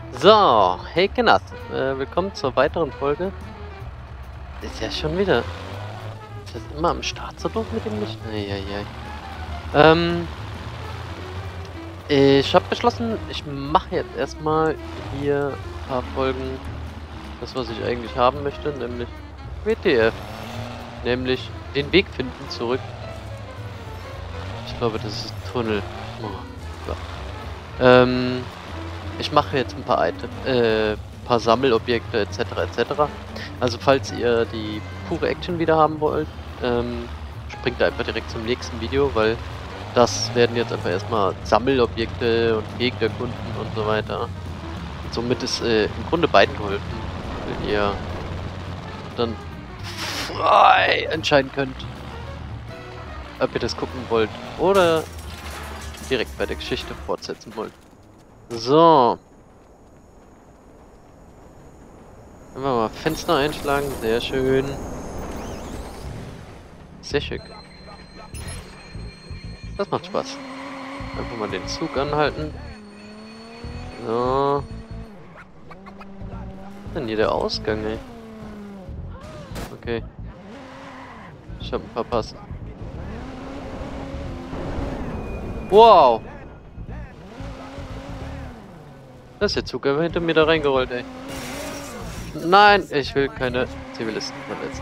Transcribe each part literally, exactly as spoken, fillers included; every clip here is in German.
So, hey Kenneth, äh, willkommen zur weiteren Folge. Ist ja schon wieder. Ist das immer am Start so doof mit dem Licht? Eieiei. Ähm, ich habe beschlossen, ich mache jetzt erstmal hier ein paar Folgen, das was ich eigentlich haben möchte, nämlich W T F. Nämlich den Weg finden zurück. Ich glaube, das ist ein Tunnel. Oh, Gott. Ähm, ich mache jetzt ein paar Item, äh, paar Sammelobjekte et cetera et cetera. Also falls ihr die pure Action wieder haben wollt, ähm, springt einfach direkt zum nächsten Video, weil das werden jetzt einfach erstmal Sammelobjekte und Gegner erkunden und so weiter. Und somit ist äh, im Grunde beiden geholfen, wenn ihr dann frei entscheiden könnt, ob ihr das gucken wollt oder direkt bei der Geschichte fortsetzen wollt. So. Können wir mal Fenster einschlagen, sehr schön. Sehr schick. Das macht Spaß. Einfach mal den Zug anhalten. So. Was ist denn hier der Ausgang, ey? Okay. Ich hab ihn verpasst. Wow! Da ist der Zug einfach hinter mir da reingerollt, ey. Nein, ich will keine Zivilisten verletzen.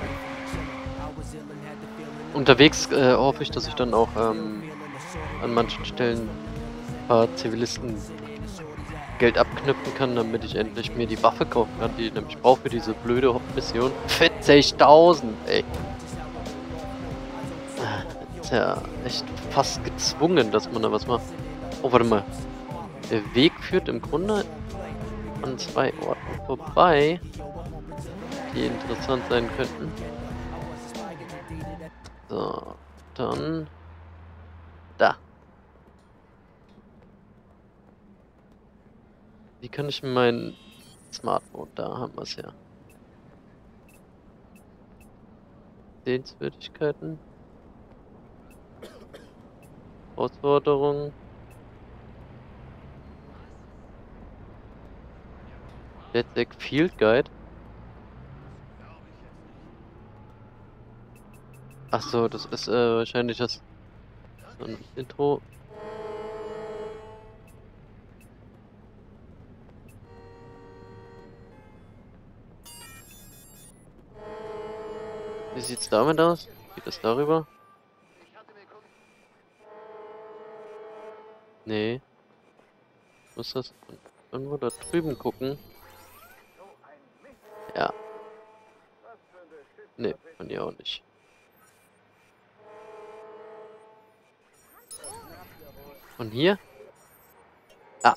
Unterwegs äh, hoffe ich, dass ich dann auch ähm, an manchen Stellen ein paar Zivilisten Geld abknüpfen kann, damit ich endlich mir die Waffe kaufen kann, die ich nämlich brauche für diese blöde Hauptmission. vierzigtausend, ey. Ist ja echt fast gezwungen, dass man da was macht. Oh, warte mal. Der Weg führt im Grunde an zwei Orten vorbei, die interessant sein könnten. So, dann da. Wie kann ich mein Smartphone? Da haben wir es ja. Sehenswürdigkeiten. Herausforderungen. Deck Field Guide. Ach so, das ist äh, wahrscheinlich das so ein Intro. Wie sieht's damit aus? Geht das darüber? Nee. Muss das irgendwo da drüben gucken? Ja. Nee, von ihr auch nicht. Von hier? Ah.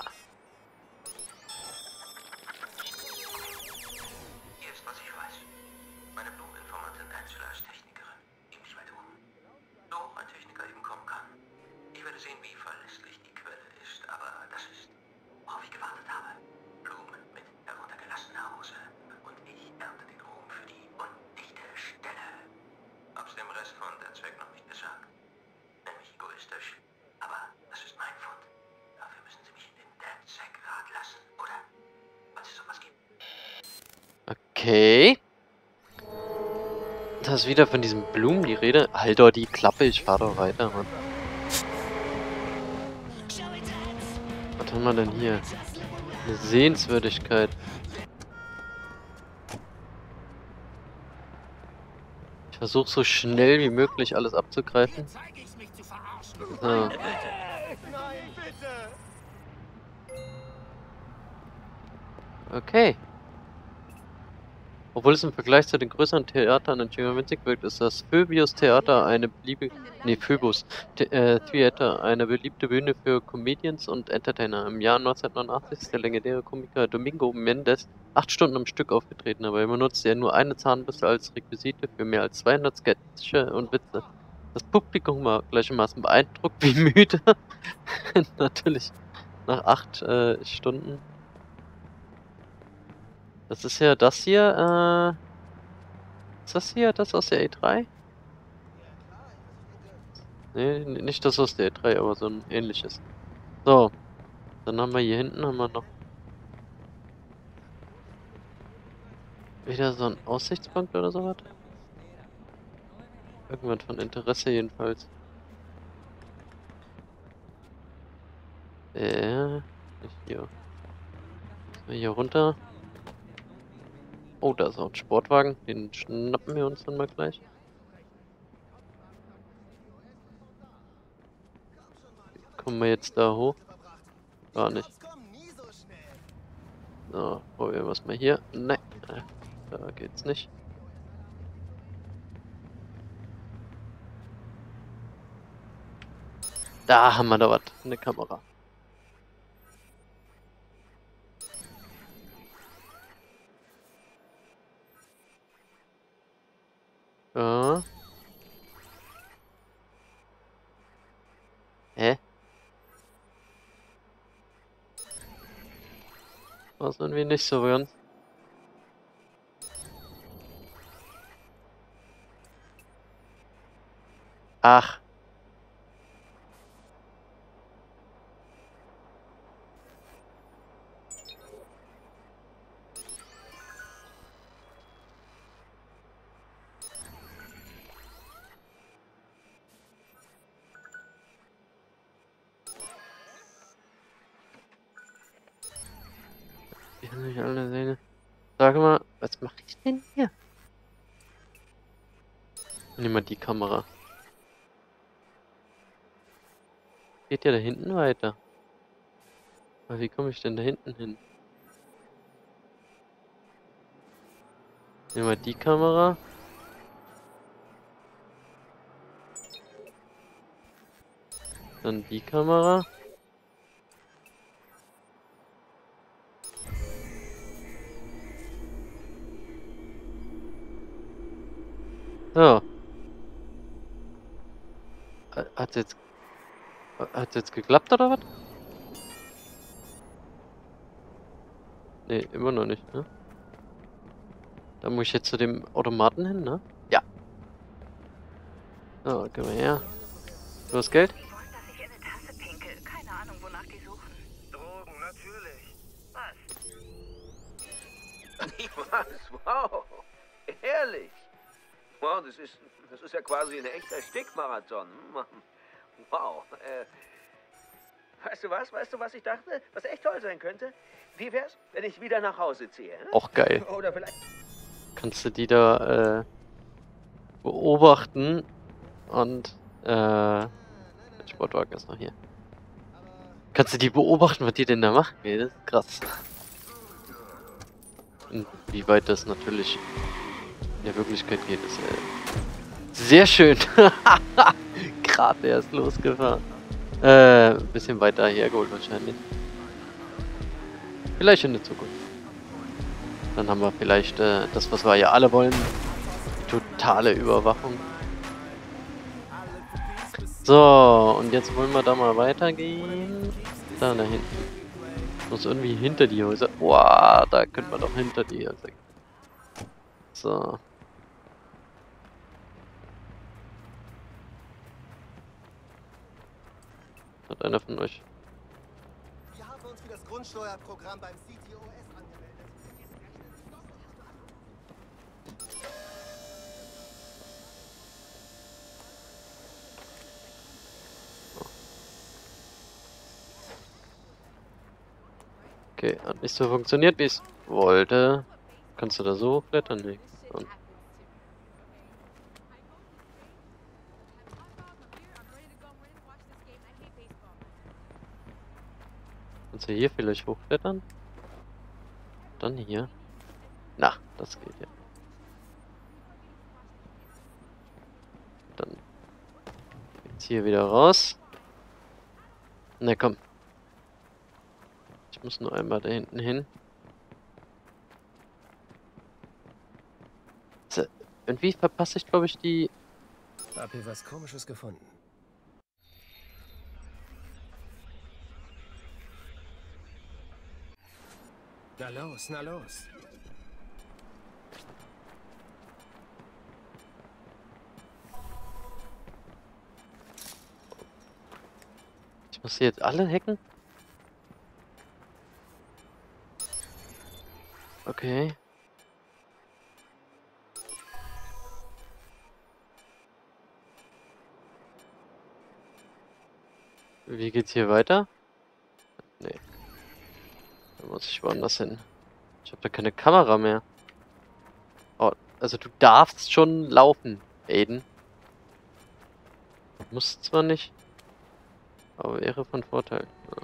Hier ist, was ich weiß. Meine Bluminformantin Angela ist Technikerin. Gib mich weiter um. So hoch ein Techniker eben kommen kann. Ich werde sehen, wie verlässlich die Quelle ist, aber das ist, worauf ich gewartet habe. Blumen mit heruntergelassener Hose. Und ich ernte den Ruhm für die undichte Stelle. Hab's dem Rest von der Zweck noch nicht gesagt. Nenn mich egoistisch, aber das ist mein Fund. Dafür müssen Sie mich in den DedSec-Rat lassen, oder? Falls es sowas gibt. Okay. Da ist wieder von diesen Blumen die Rede. Halt doch die Klappe, ich fahr doch weiter, Mann. Was haben wir denn hier? Eine Sehenswürdigkeit. Ich versuche so schnell wie möglich alles abzugreifen. So. Okay. Obwohl es im Vergleich zu den größeren Theatern in Chiang winzig wirkt, ist das Phoebus Theater eine beliebige, nee, Phoebus The äh, Theater eine beliebte Bühne für Comedians und Entertainer. Im Jahr neunzehnhundertneunundachtzig ist der legendäre Komiker Domingo Mendes acht Stunden am Stück aufgetreten, aber er benutzte ja nur eine Zahnbürste als Requisite für mehr als zweihundert Sketche und Witze. Das Publikum war gleichermaßen beeindruckt wie müde. Natürlich nach acht äh, Stunden. Das ist ja das hier, äh... Ist das hier das aus der E drei? Nee, nicht das aus der E drei, aber so ein ähnliches. So. Dann haben wir hier hinten haben wir noch Wieder so ein Aussichtspunkt oder sowas? Irgendwann von Interesse jedenfalls. Äh, nicht hier. So, hier runter. Oh, da ist auch ein Sportwagen. Den schnappen wir uns dann mal gleich. Kommen wir jetzt da hoch? Gar nicht. So, probieren wir es mal hier. Nein, da geht's nicht. Da haben wir da was. Eine Kamera. Ja. Hä? War irgendwie nicht so ganz. Ach. Ich will nicht alle sehen. Sag mal, was mache ich denn hier? Nimm mal die Kamera. Geht ja da hinten weiter. Aber wie komme ich denn da hinten hin? Nimm mal die Kamera. Dann die Kamera. So. Hat's jetzt. Hat's jetzt geklappt oder was? Nee, immer noch nicht, ne? Da muss ich jetzt zu dem Automaten hin, ne? Ja. So, gehen wir her. Du hast Geld? Die wollen, dass ich in eine Tasse pinkel. Keine Ahnung, wonach die suchen. Drogen, natürlich. Was? Was? Wow. Ehrlich. Wow, das ist, das ist ja quasi ein echter Stickmarathon. Wow. Äh, weißt du was? Weißt du, was ich dachte? Was echt toll sein könnte? Wie wär's, wenn ich wieder nach Hause ziehe? Hm? Auch geil. Oder vielleicht... Kannst du die da äh, beobachten und äh, der Sportwagen ist noch hier. Kannst du die beobachten, was die denn da machen? Ey, das ist krass. Und wie weit das natürlich in der Wirklichkeit geht, ist äh, sehr schön. Gerade erst losgefahren. Äh, ein bisschen weiter hergeholt wahrscheinlich. Vielleicht in der Zukunft. Dann haben wir vielleicht äh, das, was wir ja alle wollen. Die totale Überwachung. So, und jetzt wollen wir da mal weitergehen. Da, da hinten. Muss irgendwie hinter die Häuser. Boah, da können wir doch hinter die Häuser. So. Hat einer von euch? Wir haben uns für das Grundsteuerprogramm beim C T O S angemeldet. Okay, hat nicht so funktioniert, wie es wollte. Kannst du da so hochklettern? Nee. Und kannst du hier vielleicht hochklettern? Dann hier. Na, das geht ja. Dann jetzt hier wieder raus. Na komm. Ich muss nur einmal da hinten hin. So, irgendwie verpasse ich, glaube ich, die... Hab hier was Komisches gefunden. Na los, na los. Ich muss sie jetzt alle hacken? Okay. Wie geht's hier weiter? Nee. Da muss ich woanders hin. Ich habe da keine Kamera mehr. Oh, also du darfst schon laufen, Aiden. Musst zwar nicht, aber wäre von Vorteil.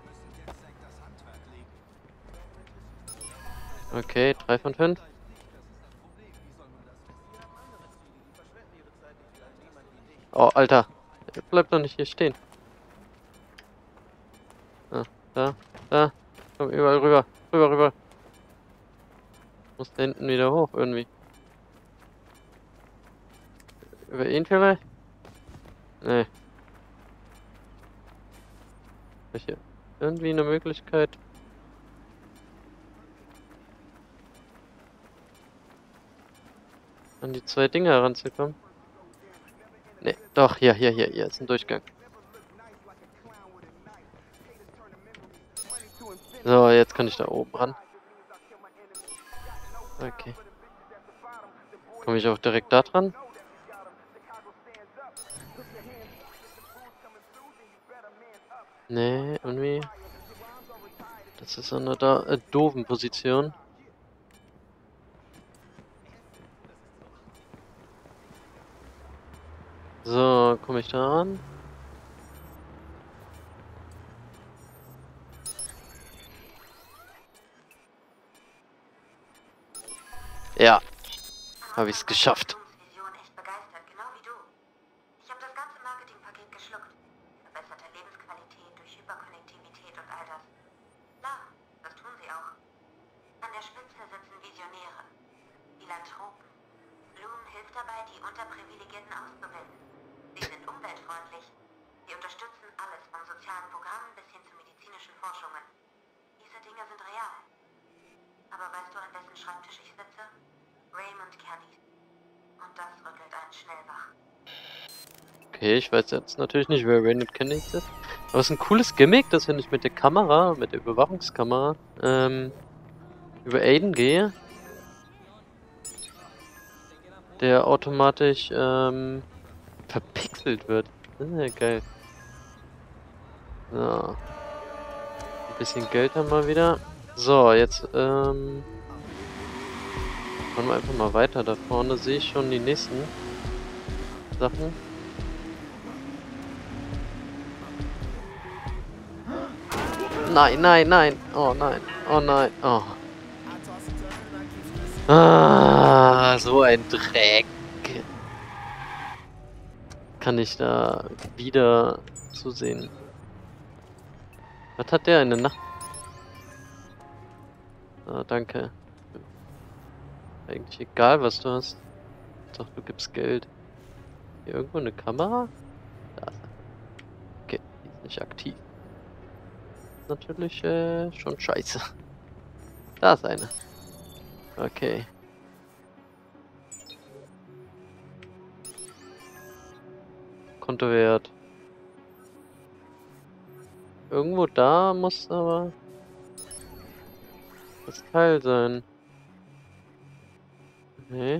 Ja. Okay, drei von fünf. Oh, Alter. Bleib doch nicht hier stehen. Ah, da, da. Komm, überall rüber. Rüber, rüber. Muss da hinten wieder hoch, irgendwie. Über ihn vielleicht? Nee. Hab ich hier irgendwie eine Möglichkeit? An die zwei Dinger heranzukommen? Nee, doch, hier, hier, hier, hier ist ein Durchgang. So, jetzt kann ich da oben ran. Okay. Komme ich auch direkt da dran? Nee, irgendwie. Das ist eine da äh, doofen Position. So, komme ich da ran? Ja, habe ich es geschafft. Vision echt begeistert, genau wie du. Ich habe das ganze Marketingpaket geschluckt. Verbesserte Lebensqualität durch Hyperkonnektivität und all das. Klar, das tun sie auch. An der Spitze sitzen Visionäre, Philanthropen. Bloom hilft dabei, die Unterprivilegierten auszubilden. Sie sind umweltfreundlich. Sie unterstützen alles von sozialen Programmen bis hin zu medizinischen Forschungen. Diese Dinge sind real. Aber weißt du, an wessen Schreibtisch ich sitze? Raymond Kenny. Und das rüttelt einen schnell wach. Okay, ich weiß jetzt natürlich nicht, wer Raymond Kenny ist. Aber es ist ein cooles Gimmick, dass wenn ich mit der Kamera, mit der Überwachungskamera, ähm, über Aiden gehe, der automatisch, ähm, verpixelt wird. Das ist ja geil. So. Ein bisschen Geld haben wir wieder. So, jetzt, ähm... machen wir einfach mal weiter. Da vorne sehe ich schon die nächsten Sachen. Nein, nein, nein. Oh nein. Oh nein. Oh. Ah, so ein Dreck. Kann ich da wieder zusehen. Was hat der in der Nacht? Ah, danke. Eigentlich egal, was du hast. Doch, du gibst Geld. Hier irgendwo eine Kamera? Da ist er. Okay, die ist nicht aktiv. Natürlich äh, schon scheiße. Da ist eine. Okay. Kontowert. Irgendwo da muss aber das Teil sein. Nee.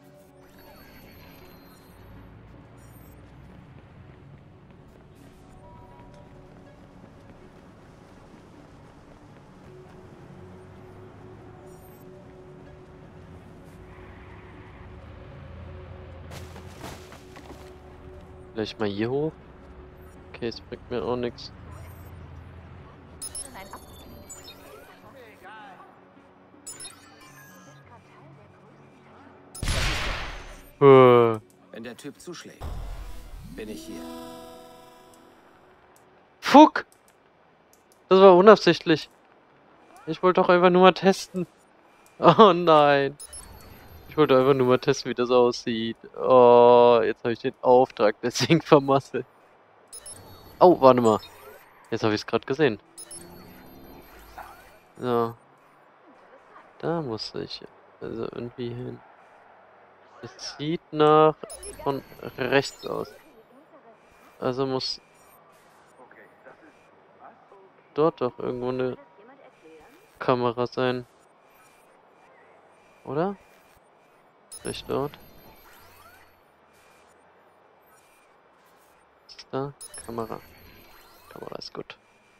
Vielleicht mal hier hoch. Okay, es bringt mir auch nichts. Äh. Wenn der Typ zuschlägt, bin ich hier. Fuck! Das war unabsichtlich. Ich wollte doch einfach nur mal testen. Oh nein. Ich wollte einfach nur mal testen, wie das aussieht. Oh, jetzt habe ich den Auftrag deswegen vermasselt. Oh, warte mal. Jetzt habe ich es gerade gesehen. So. Da muss ich also irgendwie hin. Es sieht nach von rechts aus. Also muss dort doch irgendwo eine Kamera sein. Oder? Vielleicht dort. Was ist da? Kamera. Kamera ist gut.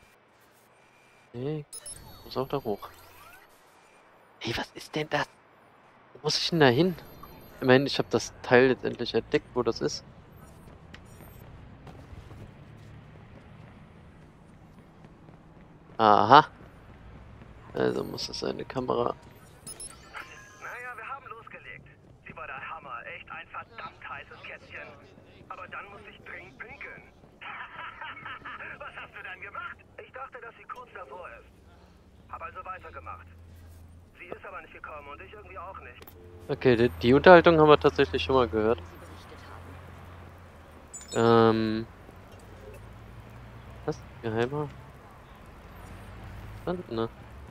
Nee, muss auch da hoch. Hey, was ist denn das? Wo muss ich denn da hin? Immerhin, ich habe das Teil jetzt endlich entdeckt, wo das ist. Aha. Also muss es eine Kamera. Naja, wir haben losgelegt. Sie war der Hammer. Echt ein verdammt heißes Kätzchen. Aber dann muss ich dringend pinkeln. Was hast du denn gemacht? Ich dachte, dass sie kurz davor ist. Hab also weitergemacht. Sie ist aber nicht gekommen und ich irgendwie auch nicht. Okay, die, die Unterhaltung haben wir tatsächlich schon mal gehört. Ähm. Was? Geheimer? Was? Ne?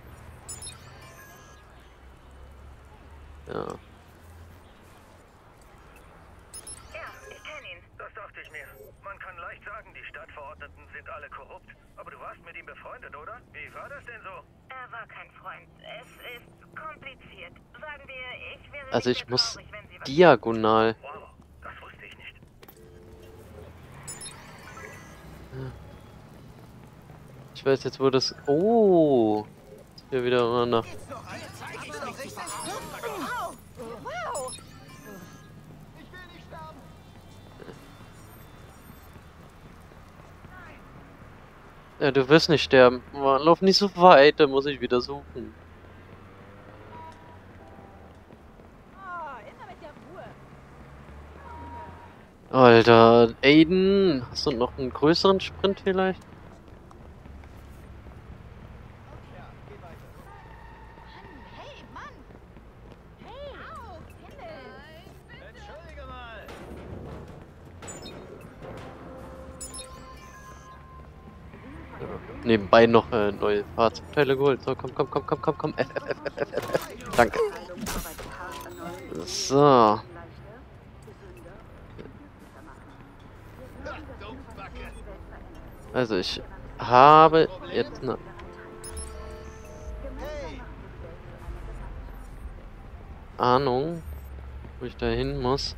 Ja. Ja, ich kenne ihn. Das dachte ich mir. Man kann leicht sagen, die Stadtverordneten sind alle korrupt. Aber du warst mit ihm befreundet, oder? Wie war das denn so? Er war kein Freund. Es ist kompliziert. Sagen wir, ich wäre Also nicht ich sehr muss traurig, wenn sie was... diagonal. Wow, das wusste ich nicht. Ich weiß jetzt, wo das. Oh! Jetzt hier wieder mal nach. Wow! Ich will nicht sterben. Ja, du wirst nicht sterben. Mann, lauf nicht so weit, dann muss ich wieder suchen. Alter, Aiden, hast du noch einen größeren Sprint vielleicht? Hey, Mann! Hey! Au, Himmel! Entschuldige mal. Nebenbei noch äh, neue Fahrzeugteile geholt. So, komm, komm, komm, komm, komm, komm. F, F, F, F, F, F, F. Danke. So. Also ich habe jetzt eine Ahnung, wo ich da hin muss.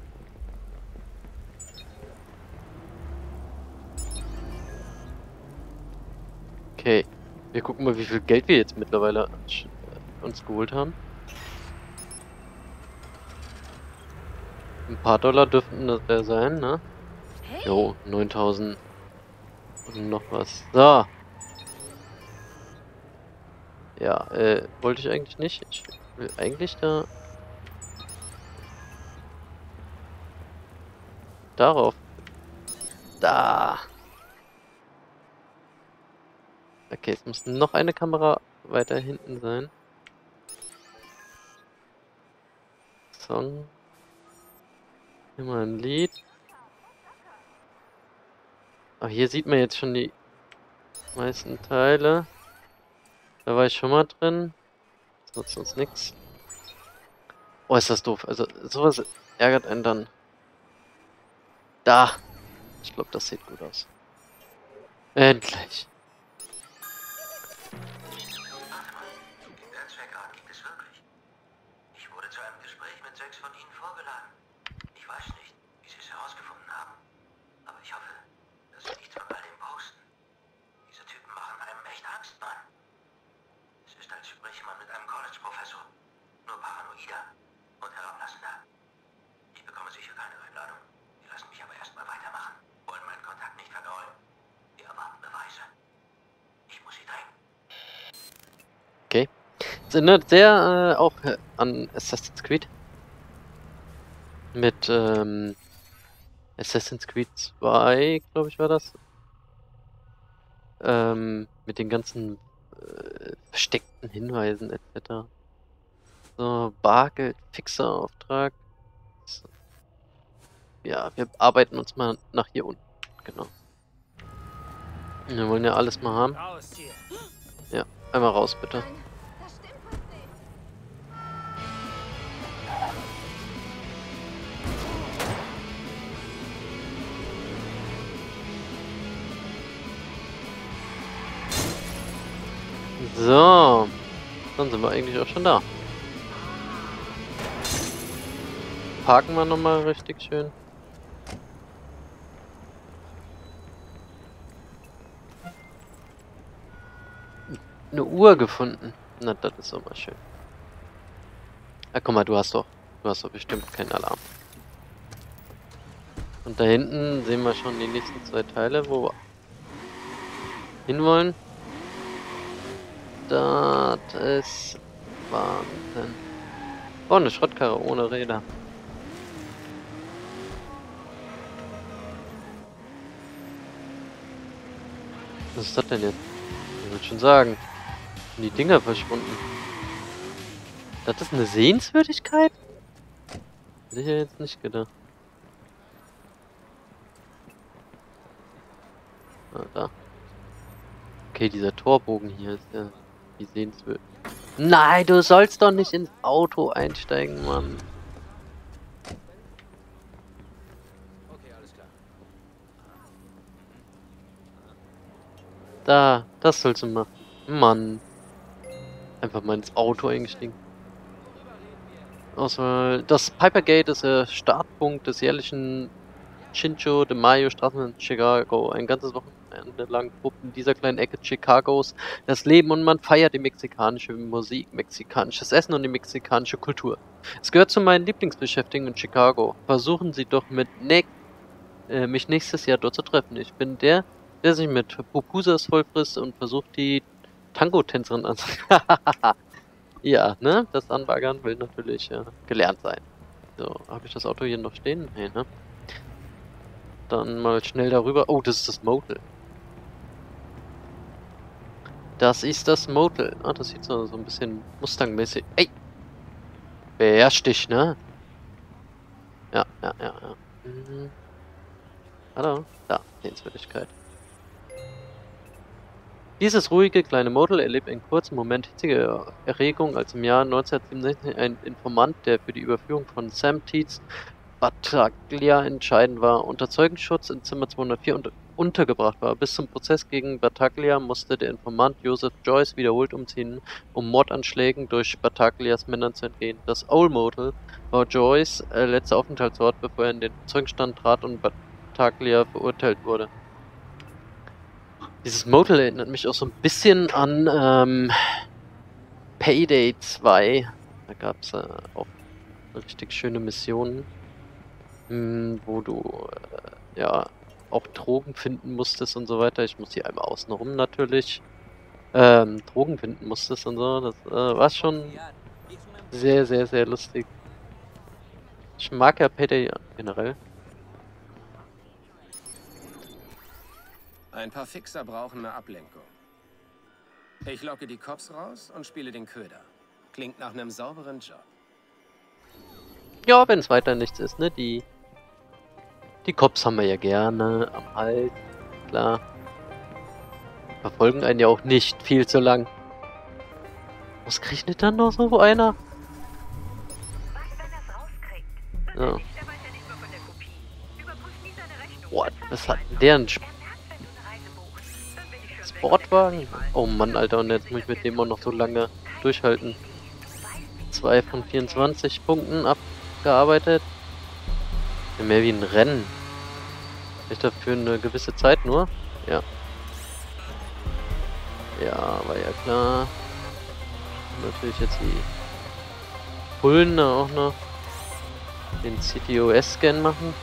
Okay, wir gucken mal, wie viel Geld wir jetzt mittlerweile uns geholt haben. Ein paar Dollar dürften das ja sein, ne? Jo, neuntausend und noch was. So. Ja, äh, wollte ich eigentlich nicht. Ich will eigentlich da... Darauf. Da. Okay, es muss noch eine Kamera weiter hinten sein. Song. Hier mal ein Lied. Aber hier sieht man jetzt schon die meisten Teile. Da war ich schon mal drin. Das nutzt uns nichts. Oh, ist das doof. Also, sowas ärgert einen dann. Da. Ich glaube, das sieht gut aus. Endlich. Warte mal, der Check-out gibt es wirklich. Ich wurde zu einem Gespräch mit sechs von Ihnen vorgeladen. Ich weiß nicht, wie Sie es herausgefunden haben. Aber ich hoffe, dass Sie nichts von all dem posten. Diese Typen machen einem echt Angst, Mann. Es ist, als spräche man mit einem College-Professor. Nur paranoider und herablassender. Ich bekomme sicher keine Einladung. Die lassen mich aber erstmal weitermachen. Wollen meinen Kontakt nicht vergraulen. Die erwarten Beweise. Ich muss sie drängen. Okay. Es erinnert sehr äh, auch äh, an Assassin's Creed. Mit ähm, Assassin's Creed zwei, glaube ich, war das. Ähm, mit den ganzen äh, versteckten Hinweisen et cetera. So, Bargeld, Fixerauftrag. So. Ja, wir arbeiten uns mal nach hier unten. Genau. Wir wollen ja alles mal haben. Raus hier. Ja, einmal raus bitte. Das stimmt was nicht. So, dann sind wir eigentlich auch schon da. Parken wir nochmal richtig schön. eine Uhr gefunden. Na, das ist doch mal schön. Ah, guck mal, du hast doch, du hast doch bestimmt keinen Alarm. Und da hinten sehen wir schon die nächsten zwei Teile, wo wir hinwollen. Das ist Wahnsinn. Oh, eine Schrottkarre ohne Räder. Was ist das denn jetzt? Ich würde schon sagen. Sind die Dinger verschwunden? Das ist eine Sehenswürdigkeit? Hätte ich ja jetzt nicht gedacht. Ah, da. Okay, dieser Torbogen hier ist ja wie sehenswürdig. Nein, du sollst doch nicht ins Auto einsteigen, Mann. Okay, alles klar. Da, das sollst du machen. Mann. Einfach mal ins Auto eingestiegen. Auswahl. Das Pipergate ist der Startpunkt des jährlichen Cinco de Mayo Straßen in Chicago. Ein ganzes Wochenende lang tobt in dieser kleinen Ecke Chicagos das Leben und man feiert die mexikanische Musik, mexikanisches Essen und die mexikanische Kultur. Es gehört zu meinen Lieblingsbeschäftigungen in Chicago. Versuchen Sie doch mit ne äh, mich nächstes Jahr dort zu treffen. Ich bin der, der sich mit Pupusas vollfrisst und versucht die Tango-Tänzerin an. Ja, ne? Das Anbaggern will natürlich äh, gelernt sein. So, habe ich das Auto hier noch stehen? Nee, ne? Dann mal schnell darüber. Oh, das ist das Motel. Das ist das Motel. Ah, das sieht so, so ein bisschen Mustang-mäßig. Ey! Beherrsch dich, ne? Ja, ja, ja, ja. Mhm. Hallo? Da, Sehenswürdigkeit. Dieses ruhige kleine Motel erlebt einen kurzen Moment hitzige Erregung, als im Jahr neunzehnhundertsiebenundsechzig ein Informant, der für die Überführung von Sam Tietz Battaglia entscheidend war, unter Zeugenschutz in Zimmer zweihundertvier unter untergebracht war. Bis zum Prozess gegen Battaglia musste der Informant Joseph Joyce wiederholt umziehen, um Mordanschlägen durch Battaglias Männern zu entgehen. Das Owl Motel war Joyce' äh, letzter Aufenthaltsort, bevor er in den Zeugenstand trat und Battaglia verurteilt wurde. Dieses Motel erinnert mich auch so ein bisschen an ähm, Payday zwei. Da gab es äh, auch richtig schöne Missionen, mh, wo du äh, ja auch Drogen finden musstest und so weiter. Ich muss hier einmal außenrum natürlich ähm, Drogen finden musstest und so. Das äh, war schon sehr, sehr, sehr lustig. Ich mag ja Payday generell. Ein paar Fixer brauchen eine Ablenkung. Ich locke die Cops raus und spiele den Köder. Klingt nach einem sauberen Job. Ja, wenn es weiter nichts ist, ne? Die die Cops haben wir ja gerne am Hals, klar. Verfolgen einen ja auch nicht viel zu lang. Was kriegt denn dann noch so einer? Was, wenn er's rauskriegt? Ja. Der weiß ja nicht mehr von der Kopie. Überprüft nie seine Rechnung. What? Was hat denn der? Ein Er merkt, wenn du eine Reise buchst. Dann bin ich schon weg. Sportwagen? Oh Mann, Alter, und jetzt muss ich mit dem auch noch so lange durchhalten. zwei von vierundzwanzig Punkten abgearbeitet. Ja, mehr wie ein Rennen. Ist dafür eine gewisse Zeit nur? Ja. Ja, war ja klar. Und natürlich jetzt die Bullen da auch noch den C T O S-Scan machen.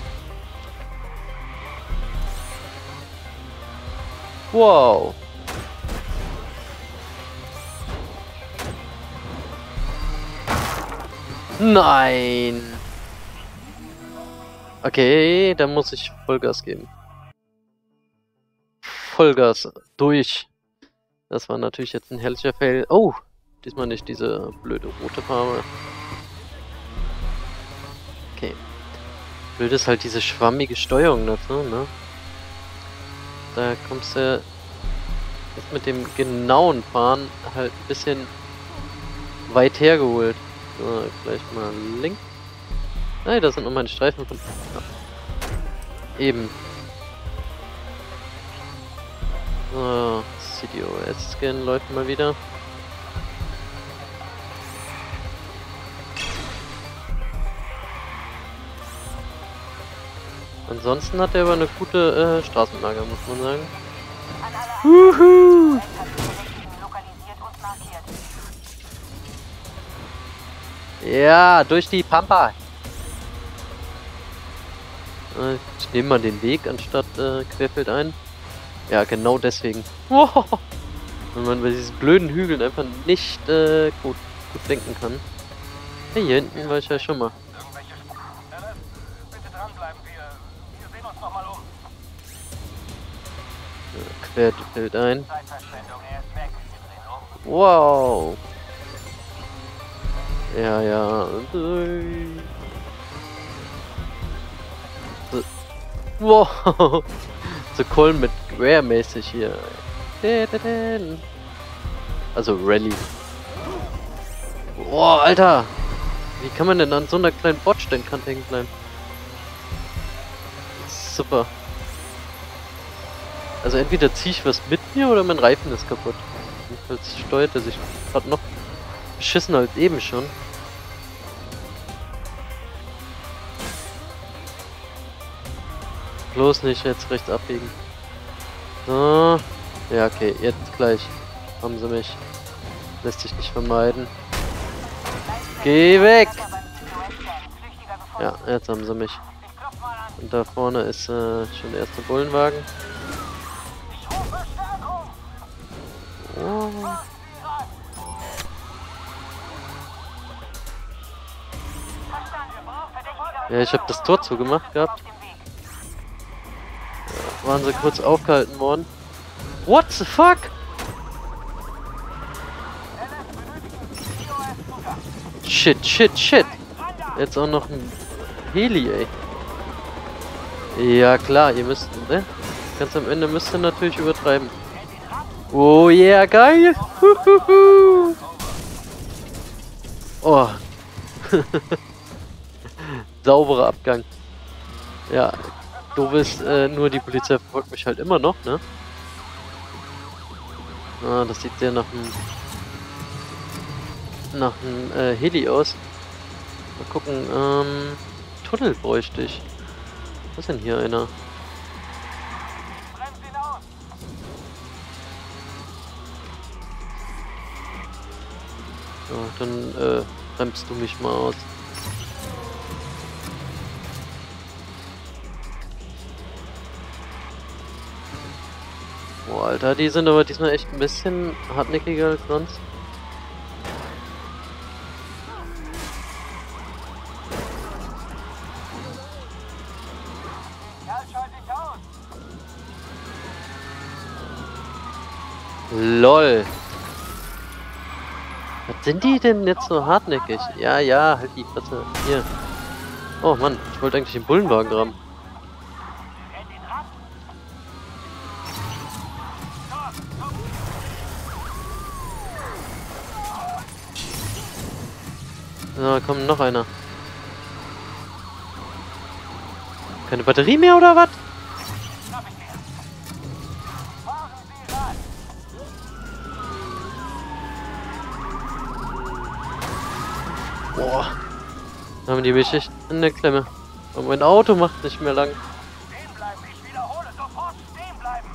Wow. Nein. Okay, dann muss ich Vollgas geben. Vollgas durch. Das war natürlich jetzt ein herrlicher Fail. Oh, diesmal nicht diese blöde rote Farbe. Okay. Blöd ist halt diese schwammige Steuerung dazu, ne? Da kommst du jetzt mit dem genauen Fahren halt ein bisschen weit hergeholt. So, gleich mal links. Nein, da sind noch meine Streifen von... Ja. Eben. So, C T O S-Scan läuft mal wieder. Ansonsten hat er aber eine gute äh, Straßenlage, muss man sagen. An alle Uhu! Ja, durch die Pampa. Äh, Ich nehme mal den Weg anstatt äh, querfeldein. Ja, genau deswegen. Wow. Wenn man bei diesen blöden Hügeln einfach nicht äh, gut, gut denken kann. Hey, hier hinten war ich ja schon mal. Irgendwelche Spuren? Alice, bitte dranbleiben. Wir, wir sehen uns nochmal um. Ja, querfeldein. Zeitverschwendung, er ist weg. Wir drehen um. Wow. Ja, ja. So. Wow. So Colin mit Rare-mäßig hier. Also Rally. Boah, Alter. Wie kann man denn an so einer kleinen Bordsteinkante hängen bleiben? Super. Also entweder ziehe ich was mit mir oder mein Reifen ist kaputt. Jedenfalls steuert er sich gerade noch beschissen als eben schon. Bloß nicht jetzt rechts abbiegen. So. Ja, okay, jetzt gleich haben sie mich. Lässt sich nicht vermeiden. Geh weg! Ja, jetzt haben sie mich. Und da vorne ist äh, schon der erste Bullenwagen. Oh. Ja, ich habe das Tor zugemacht gehabt. Ja, waren sie kurz aufgehalten worden. What the fuck? Shit, shit, shit. Jetzt auch noch ein Heli, ey. Ja klar, ihr müsst, ne? Ganz am Ende müsst ihr natürlich übertreiben. Oh yeah, geil! Huhuhu. Oh. Sauberer Abgang. Ja, du bist äh, nur die Polizei verfolgt mich halt immer noch, ne? Ah, das sieht sehr nach einem nach einem äh, Heli aus. Mal gucken, ähm, Tunnel bräuchte ich. Was ist denn hier einer? So, dann äh, bremst du mich mal aus. Boah, Alter, die sind aber diesmal echt ein bisschen hartnäckiger als sonst. LOL. Was sind die denn jetzt so hartnäckig? Ja, ja, halt die Fresse. Hier. Oh Mann, ich wollte eigentlich den Bullenwagen rammen. So, komm, noch einer. Keine Batterie mehr oder was? Boah. Da haben die mich echt in der Klemme. Und mein Auto macht nicht mehr lang. Stehen bleiben, ich wiederhole, sofort stehen bleiben.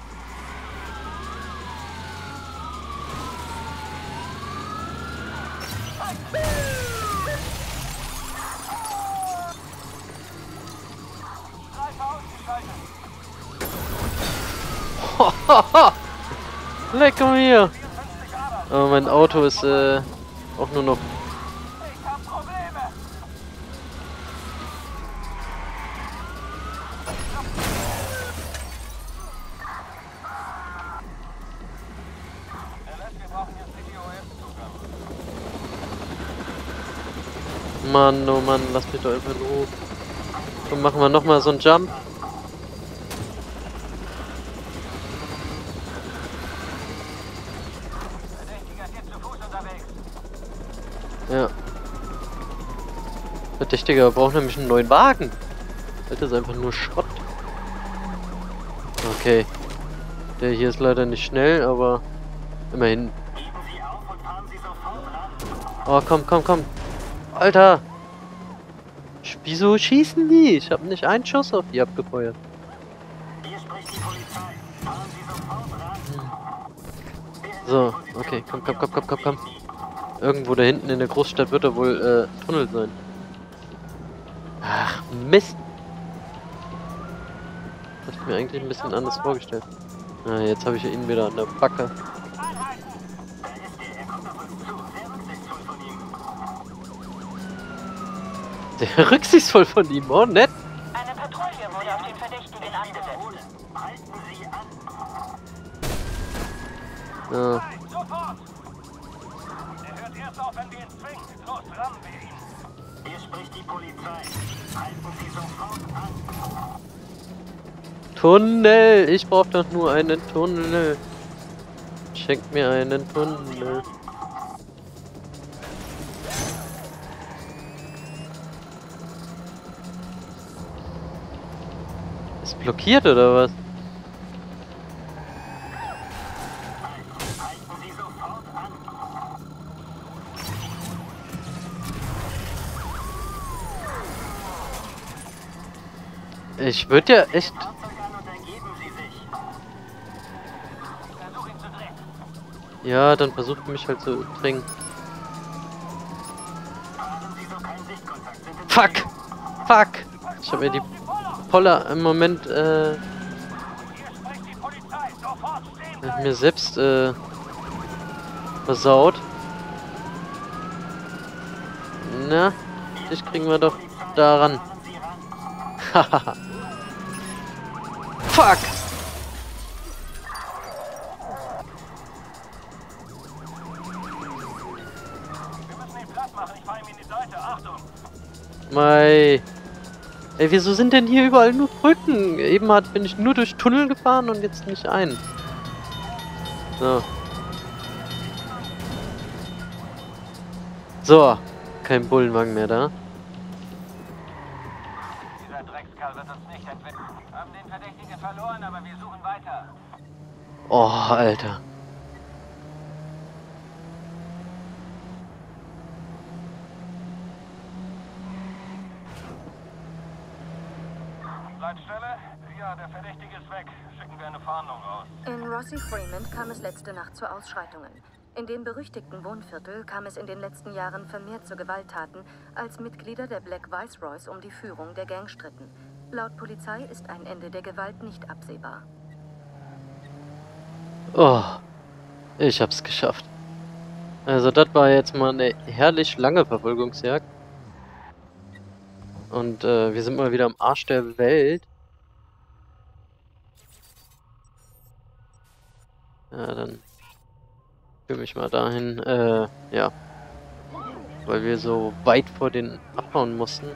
Leck mir! Aber mein Auto ist äh, auch nur noch. Ich hab Probleme. Wir brauchen jetzt C T O S-Zugang. Mann, oh Mann, lass mich doch einfach in Ruhe. Dann machen wir nochmal so einen Jump. Verdächtiger ist jetzt zu Fuß unterwegs. Ja. Verdächtiger braucht nämlich einen neuen Wagen. Das ist einfach nur Schrott. Okay. Der hier ist leider nicht schnell, aber immerhin. Oh, komm, komm, komm. Alter! Wieso schießen die? Ich habe nicht einen Schuss auf die abgefeuert. Hier spricht die Polizei. Fahren Sie sofort ran. So, okay, komm, komm, komm, komm, komm, komm. Irgendwo da hinten in der Großstadt wird da wohl äh, ein Tunnel sein. Ach, Mist. Das hab ich mir eigentlich ein bisschen anders vorgestellt. Ah, jetzt habe ich ihn wieder an der Backe. Sehr rücksichtsvoll von ihm, oh nett. Eine Patrouille wurde auf den Verdächtigen angesetzt. Ja. Sofort! Er hört erst auf, wenn wir ihn zwingen. Los, rammen wir ihn. Hier spricht die Polizei. Halten Sie sofort an. Tunnel! Ich brauche doch nur einen Tunnel. Schenkt mir einen Tunnel. Ist blockiert oder was? Halten Sie sofort an. Ich würde ja echt. Fahrzeug an und ergeben Sie sich. Versuch ihn zu drehen. Ja, dann versucht mich halt zu drängen. Fahren Sie so keinen Sichtkontakt. Sind in Fuck! Fuck! Ich habe mir die Poller im Moment äh, Hier spricht die Polizei. Sofort stehen mit mir selbst äh, versaut. Na, dich kriegen wir doch daran. Fahren Sie ran. Hahaha. Fuck! Wir müssen ihn platt machen. Ich fahre ihm in die Seite. Achtung! Mei. Ey, wieso sind denn hier überall nur Brücken? Eben hat, bin ich nur durch Tunnel gefahren und jetzt nicht ein. So. So. Kein Bullenwagen mehr da. Dieser Dreckskerl wird uns nicht entwickeln. Haben den Verdächtigen verloren, aber wir suchen weiter. Oh, Alter. Leitstelle? Ja, der Verdächtige ist weg. Schicken wir eine Fahndung aus. In Rossi Freeman kam es letzte Nacht zu Ausschreitungen. In dem berüchtigten Wohnviertel kam es in den letzten Jahren vermehrt zu Gewalttaten, als Mitglieder der Black Viceroys um die Führung der Gang stritten. Laut Polizei ist ein Ende der Gewalt nicht absehbar. Oh. Ich hab's geschafft. Also das war jetzt mal eine herrlich lange Verfolgungsjagd. Und äh, wir sind mal wieder am Arsch der Welt. Ja, dann führe mich mal dahin. Äh, ja. Weil wir so weit vor den abhauen mussten.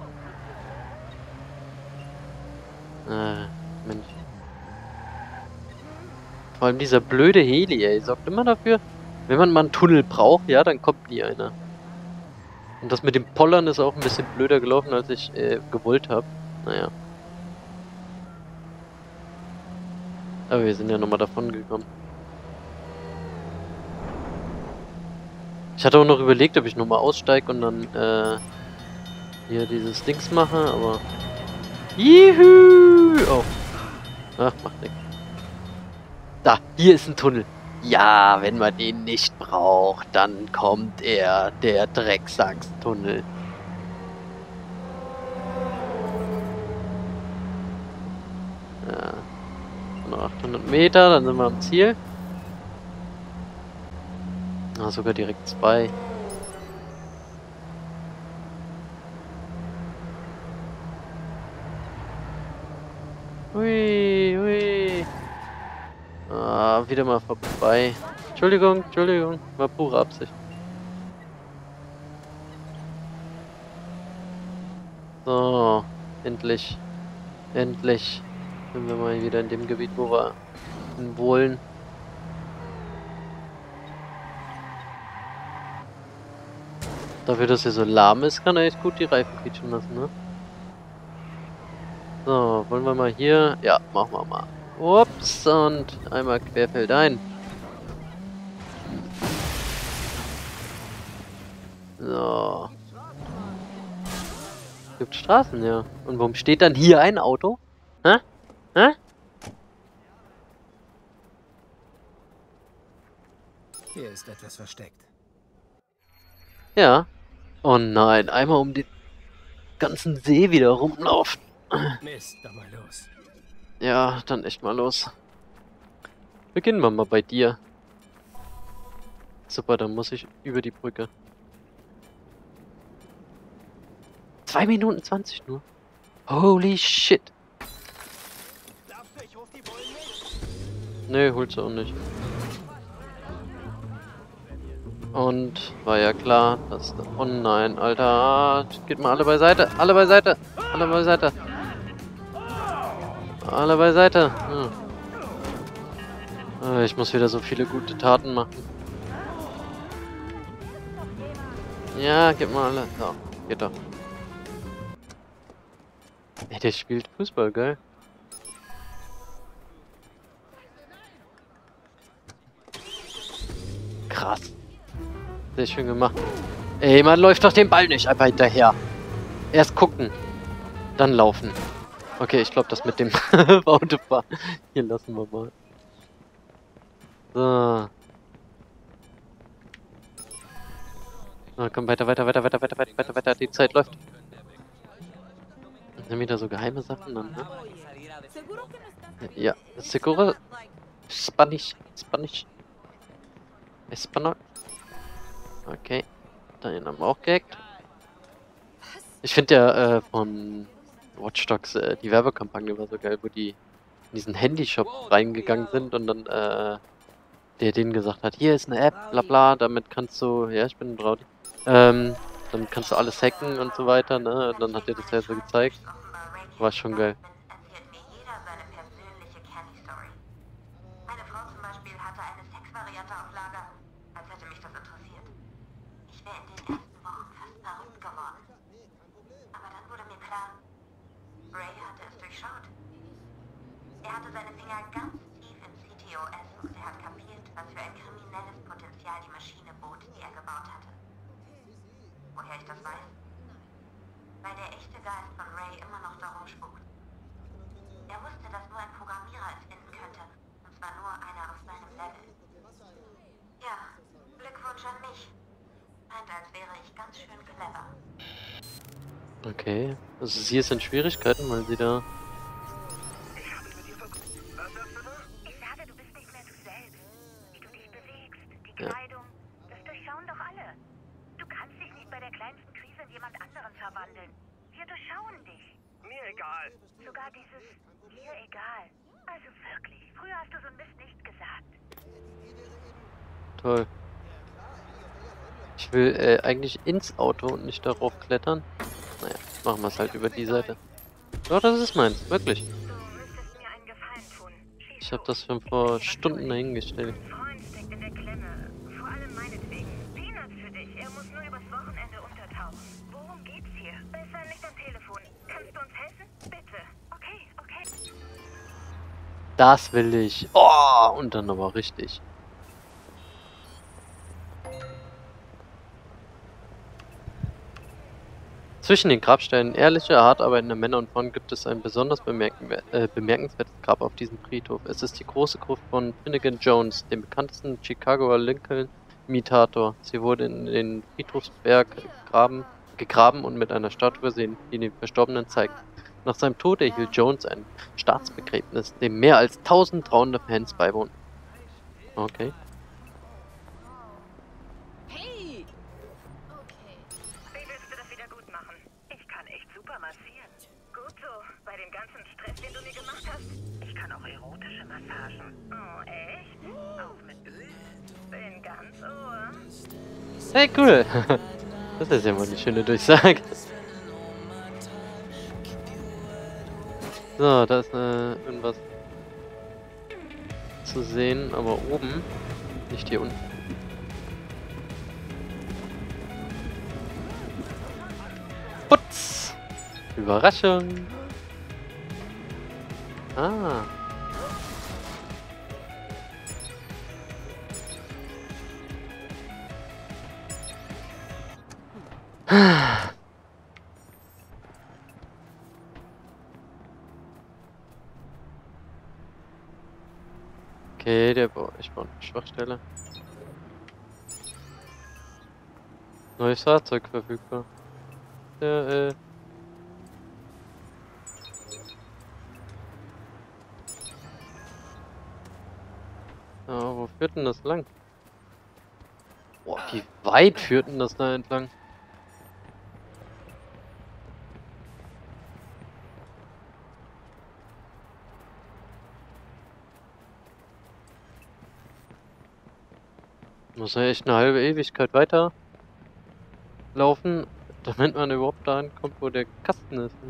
Äh, Mensch. Vor allem dieser blöde Heli, ey, sorgt immer dafür, wenn man mal einen Tunnel braucht, ja, dann kommt nie einer. Und das mit dem Pollern ist auch ein bisschen blöder gelaufen, als ich äh, gewollt habe. Naja. Aber wir sind ja nochmal davon gekommen. Ich hatte auch noch überlegt, ob ich nochmal aussteige und dann äh, hier dieses Dings mache, aber... Juhu! Oh. Ach, macht nichts. Da, hier ist ein Tunnel. Ja, wenn man den nicht braucht, dann kommt er, der Drecksachstunnel. Ja, noch achthundert Meter, dann sind wir am Ziel. Ah, sogar direkt zwei. Hui, hui. Ah, wieder mal vorbei. Entschuldigung, Entschuldigung, war pure Absicht. So, endlich. Endlich sind wir mal wieder in dem Gebiet, wo wir hin wollen. Dafür, dass er so lahm ist, kann er echt gut die Reifen quietschen lassen, ne? So, wollen wir mal hier... Ja, machen wir mal. Ups, und einmal querfeldein. So. Gibt Straßen, ja. Und warum steht dann hier ein Auto? Hä? Hä? Hier ist etwas versteckt. Ja. Oh nein, einmal um den ganzen See wieder rumlaufen. Mist, dann mal los. Ja, dann echt mal los. Beginnen wir mal bei dir. Super, dann muss ich über die Brücke. zwei Minuten zwanzig nur. Holy shit. Nö, holst du auch nicht. Und war ja klar, dass... Oh nein, Alter. Geht mal alle beiseite. Alle beiseite. Alle beiseite. Alle beiseite. Hm. Ich muss wieder so viele gute Taten machen. Ja, geht mal alle. Ja, geht doch. Ey, der spielt Fußball, geil. Krass. Sehr schön gemacht. Ey, man läuft doch den Ball nicht einfach hinterher. Erst gucken. Dann laufen. Okay, ich glaube, das mit dem Autofahren. Hier lassen wir mal. So. So, komm, weiter, weiter, weiter, weiter, weiter, weiter, weiter, weiter. Die Zeit läuft. Sind wieder so geheime Sachen dann, ne? Ja, seguro. Spanisch. Spanisch. Espanol. Okay. Da haben wir auch gehackt. Ich finde ja äh, von Watch Dogs äh, die Werbekampagne war so geil, wo die in diesen Handyshop reingegangen sind und dann äh, der denen gesagt hat, hier ist eine App, bla bla, damit kannst du, ja, ich bin ein Braudi, ähm, damit kannst du alles hacken und so weiter, ne? Und dann hat er das ja so gezeigt. War schon geil. Meine Frau zum Beispiel hatte eine Sexvariante auf Lager, als hätte mich das interessiert. Ich wäre in den ersten Wochen fast verrückt geworden. Aber dann wurde mir klar, Ray hatte es durchschaut. Er hatte seine Finger ganz tief im C T O S und er hat kapiert, was für ein kriminelles Potenzial die Maschine bot, die er gebaut hatte. Woher ich das weiß? Weil der echte Geist von Ray immer noch darum spukt. Er wusste, dass nur ein Programmierer es finden könnte, und zwar nur einer auf seinem Level. Ja, Glückwunsch an mich. Scheint, als wäre ich ganz schön clever. Okay. Also sie ist in Schwierigkeiten, weil sie da... Ich sage, du bist nicht mehr du selbst. Wie du dich bewegst, die Kleidung, das durchschauen doch alle. Du kannst dich nicht bei der kleinsten Krise in jemand anderen verwandeln. Wir durchschauen dich. Mir egal. Sogar dieses mir egal. Also wirklich, früher hast du so ein Mist nicht gesagt. Toll. Ich will äh, eigentlich ins Auto und nicht darauf klettern. Naja, machen wir es halt über die Seite. Ja, das ist meins, wirklich. Du müsstest mir einen Gefallen tun. Schieß Ich habe los. das schon vor Stunden dahingestellt. Ein Freund steckt in der Klemme. Vor allem meinetwegen. Peanuts für dich. Er muss nur übers Wochenende untertauchen. Worum geht's hier? Besser nicht am Telefon. Kannst du uns helfen? Bitte. Okay, okay. Das will ich. Oh, und dann aber richtig. Zwischen den Grabsteinen ehrlicher, hart arbeitender Männer und Frauen gibt es ein besonders bemerken, äh, bemerkenswertes Grab auf diesem Friedhof. Es ist die große Gruft von Finnegan Jones, dem bekanntesten Chicagoer Lincoln-Imitator. Sie wurde in den Friedhofsberg gegraben, gegraben und mit einer Statue versehen, die den Verstorbenen zeigt. Nach seinem Tod erhielt Jones ein Staatsbegräbnis, dem mehr als tausend trauernde Fans beiwohnten. Okay. Hey! Wie willst du das wieder gut machen? Ich kann echt super massieren. Gut so. Bei dem ganzen Stress, den du mir gemacht hast. Ich kann auch erotische Massagen. Oh, echt? Auch mit Öl? Bin ganz ohr. Hey, cool. Das ist ja mal eine schöne Durchsage. So, da ist äh, irgendwas zu sehen, aber oben, nicht hier unten. Putz! Überraschung! Ah. Okay, der baut, ich baue eine Schwachstelle. Neues Fahrzeug verfügbar. Ja, äh. Ja, wo führt denn das lang? Boah, wie weit führt denn das da entlang? Muss ja echt eine halbe Ewigkeit weiter laufen, damit man überhaupt da ankommt, wo der Kasten ist.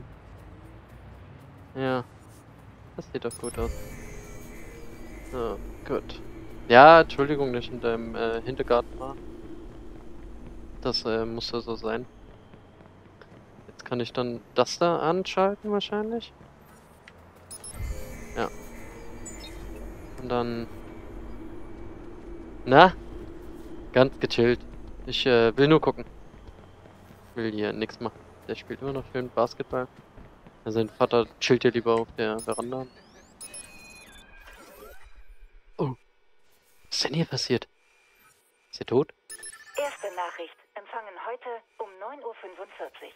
Ja, das sieht doch gut aus. Ja, gut. Ja, Entschuldigung, dass ich in deinem äh, Hintergarten war. Das äh, muss ja so sein. Jetzt kann ich dann das da anschalten wahrscheinlich. Ja. Und dann... Na? Ganz gechillt. Ich äh, will nur gucken. Will hier nichts machen. Der spielt immer noch schön Basketball. Ja, sein Vater chillt hier lieber auf der Veranda. Oh. Was ist denn hier passiert? Ist er tot? Erste Nachricht. Empfangen heute um neun Uhr fünfundvierzig.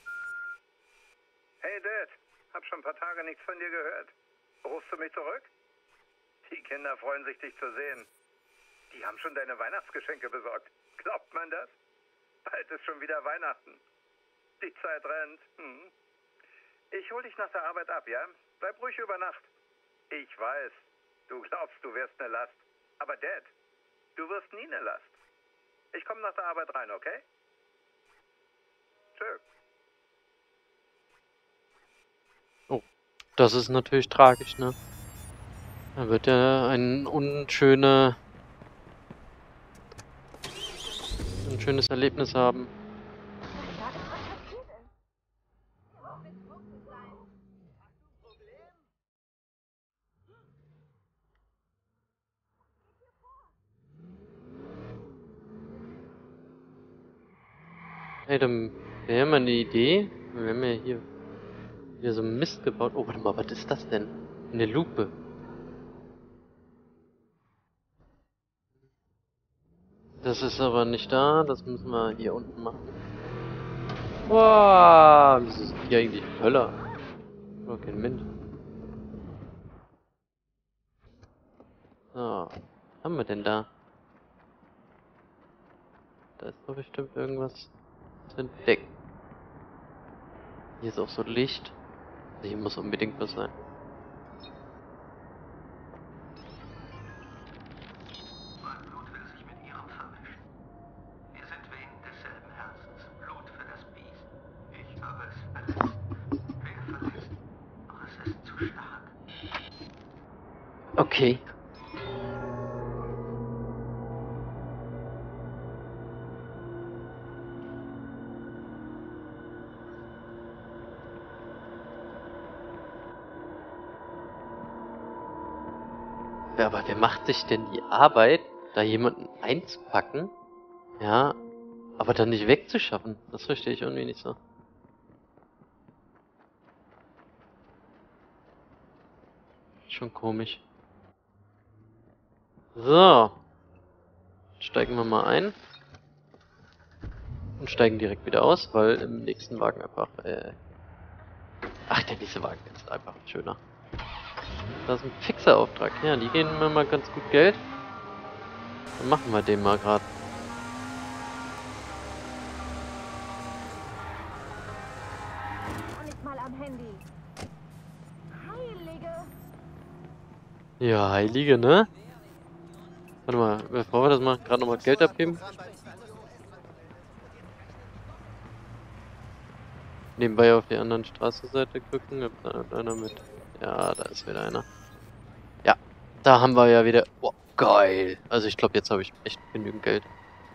Hey Dad, hab schon ein paar Tage nichts von dir gehört. Rufst du mich zurück? Die Kinder freuen sich, dich zu sehen. Die haben schon deine Weihnachtsgeschenke besorgt. Glaubt man das? Bald ist schon wieder Weihnachten. Die Zeit rennt. Hm. Ich hol dich nach der Arbeit ab, ja? Bleib ruhig über Nacht. Ich weiß, du glaubst, du wärst eine Last. Aber Dad, du wirst nie eine Last. Ich komme nach der Arbeit rein, okay? Tschö. Oh, das ist natürlich tragisch, ne? Da wird er ein unschöne, ein schönes Erlebnis haben. Ey, dann wäre mal eine Idee. Wir haben ja hier wieder so Mist gebaut. Oh, warte mal, was ist das denn? Eine Lupe. Das ist aber nicht da. Das müssen wir hier unten machen. Wow, das ist hier eigentlich Höller. Oh, kein Mensch. So, was haben wir denn da? Da ist doch bestimmt irgendwas zu entdecken. Hier ist auch so Licht. Hier muss unbedingt was sein. Mein Blut will sich mit ihrem vermischen. Wir sind Venen desselben Herzens. Blut für das Biest. Ich habe es verletzt. Wer verletzt? Doch es ist zu stark. Okay. Aber wer macht sich denn die Arbeit, da jemanden einzupacken, ja, aber dann nicht wegzuschaffen? Das verstehe ich irgendwie nicht so. Schon komisch. So. Steigen wir mal ein. Und steigen direkt wieder aus, weil im nächsten Wagen einfach, äh... Ach, der nächste Wagen ist einfach schöner. Das ist ein fixer Auftrag. Ja, die geben mir mal ganz gut Geld. Dann machen wir den mal gerade. Nicht mal am Handy. Heilige. Ja, Heilige, ne? Warte mal, bevor wir das machen, gerade nochmal Geld abgeben. Nebenbei auf die anderen Straßenseite gucken, ob da einer mit... Ja, da ist wieder einer. Ja, da haben wir ja wieder... Boah, geil! Also ich glaube, jetzt habe ich echt genügend Geld.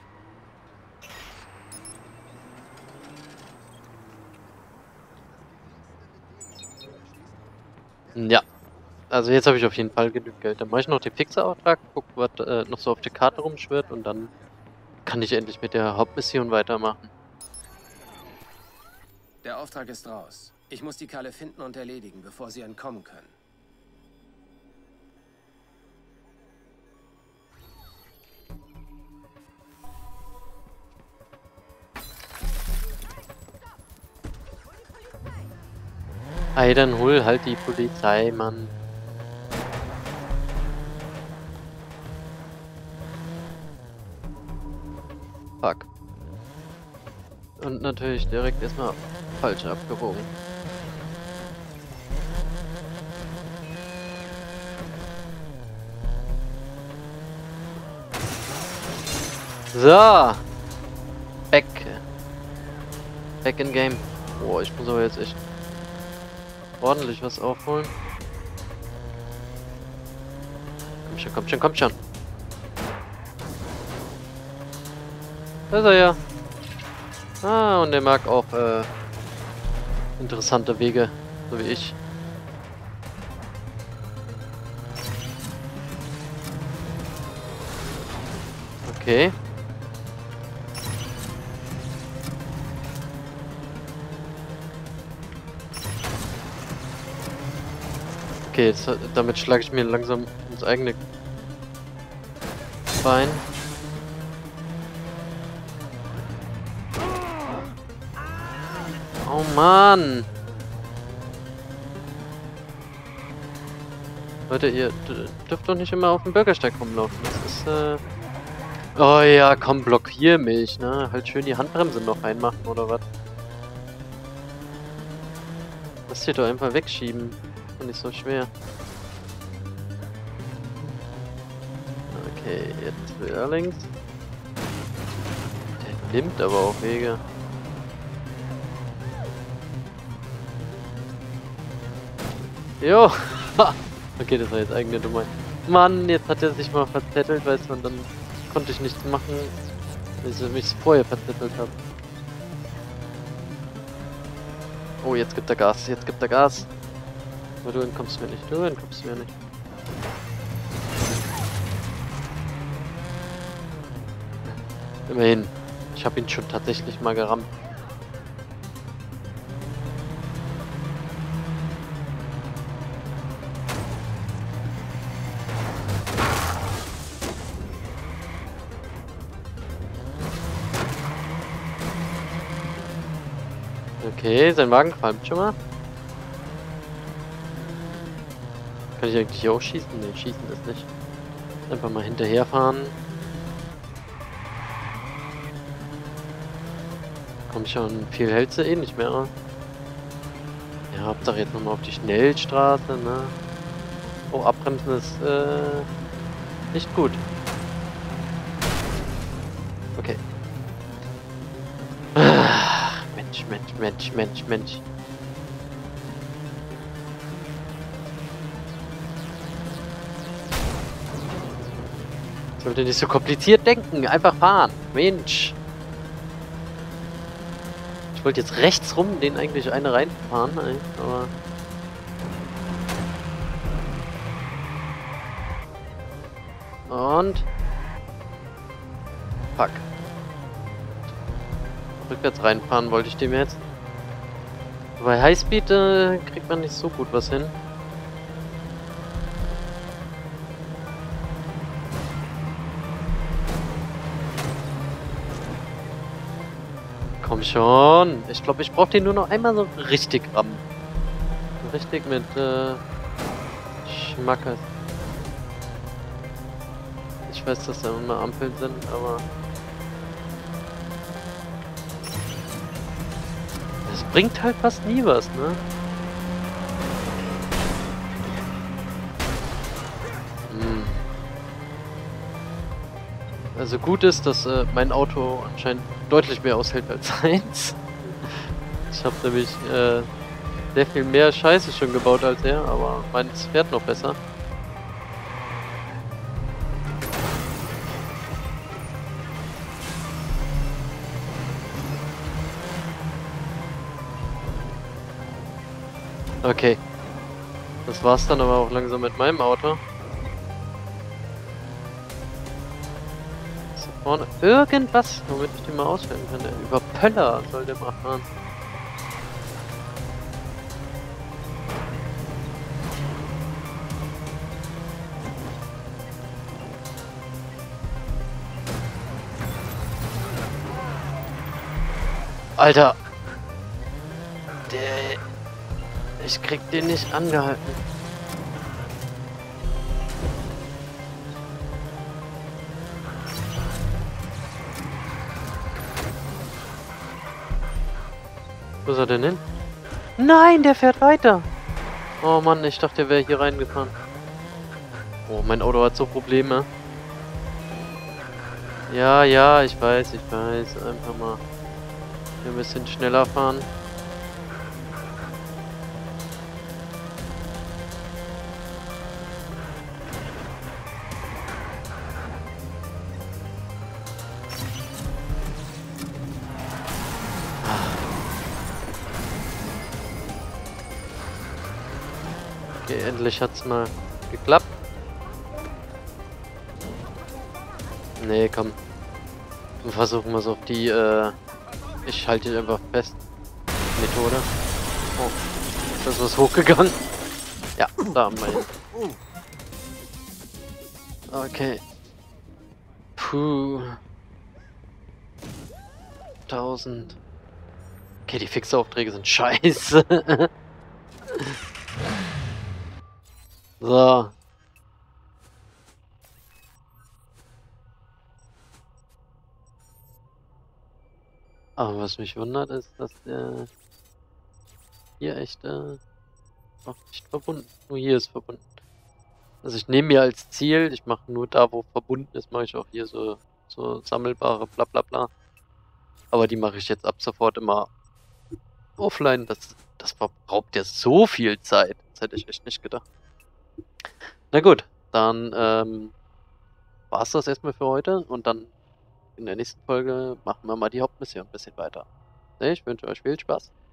Ja, also jetzt habe ich auf jeden Fall genügend Geld. Dann mache ich noch den Fixer-Auftrag, guck, was äh, noch so auf der Karte rumschwirrt und dann kann ich endlich mit der Hauptmission weitermachen. Der Auftrag ist raus. Ich muss die Kerle finden und erledigen, bevor sie entkommen können. Ey, dann hol halt die Polizei, Mann. Fuck. Und natürlich direkt erstmal falsch abgebogen. So. Back. Back in Game. Boah, ich muss aber jetzt echt ordentlich was aufholen. Komm schon, komm schon, komm schon. Da ist er ja. Ah, und der mag auch äh, interessante Wege, so wie ich. Okay. Okay, jetzt, damit schlage ich mir langsam ins eigene Bein. Oh Mann! Leute, ihr dürft doch nicht immer auf dem Bürgersteig rumlaufen. Das ist, äh... Oh ja, komm, blockier mich, ne? Halt schön die Handbremse noch reinmachen, oder was? Lass hier doch einfach wegschieben. Ist doch nicht so schwer. Okay, jetzt wieder links. Der nimmt aber auch Wege. Jo! Okay, das war jetzt eigene Dummheit. Mann, jetzt hat er sich mal verzettelt, weißt du, und dann konnte ich nichts machen, weil ich mich vorher verzettelt habe. Oh, jetzt gibt er Gas, jetzt gibt er Gas. Aber du entkommst mir nicht, du entkommst mir nicht. Immerhin, ich habe ihn schon tatsächlich mal gerammt. Okay, sein Wagen qualmt schon mal. Kann ich eigentlich auch schießen? Ne, schießen ist nicht. Einfach mal hinterherfahren. Komm schon, viel hältst du eh nicht mehr. Ja, Hauptsache jetzt nochmal auf die Schnellstraße, ne? Oh, abbremsen ist äh, nicht gut. Okay. Ach, Mensch, Mensch, Mensch, Mensch, Mensch. Sollte nicht so kompliziert denken, einfach fahren. Mensch. Ich wollte jetzt rechts rum den eigentlich eine reinfahren, aber... Und... Fuck. Rückwärts reinfahren wollte ich dem jetzt. Bei Highspeed äh, kriegt man nicht so gut was hin. Komm schon. Ich glaube, ich brauche den nur noch einmal so richtig rammen. Richtig mit äh, Schmackes. Ich weiß, dass da immer Ampeln sind, aber... Das bringt halt fast nie was, ne? Hm. Also gut ist, dass äh, mein Auto anscheinend deutlich mehr aushält als seins. Ich habe nämlich äh, sehr viel mehr Scheiße schon gebaut als er, aber meins fährt noch besser. Okay. Das war's dann aber auch langsam mit meinem Auto. Ist da vorne irgendwas, womit ich den mal auswählen kann? Der über Pöller soll der mal fahren. Alter! Der... Ich krieg den nicht angehalten. Wo ist er denn hin? Nein, der fährt weiter. Oh Mann, ich dachte, der wäre hier reingefahren. Oh, mein Auto hat so Probleme. Ja, ja, ich weiß, ich weiß. Einfach mal hier ein bisschen schneller fahren. Okay, endlich hat's mal geklappt. Nee, komm. Dann versuchen wir es auf die, äh... Ich halte dich einfach fest. Methode. Oh, das ist was hochgegangen. Ja, da haben wir ihn. Okay. Puh. tausend. Okay, die Fixaufträge sind scheiße. So. Aber was mich wundert ist, dass der hier echt äh, noch nicht verbunden. Nur hier ist verbunden. Also ich nehme mir als Ziel, ich mache nur da, wo verbunden ist, mache ich auch hier so, so sammelbare bla bla bla. Aber die mache ich jetzt ab sofort immer offline. Das, das verbraucht ja so viel Zeit. Das hätte ich echt nicht gedacht. Na gut, dann ähm, war es das erstmal für heute und dann in der nächsten Folge machen wir mal die Hauptmission ein bisschen weiter. Ich wünsche euch viel Spaß.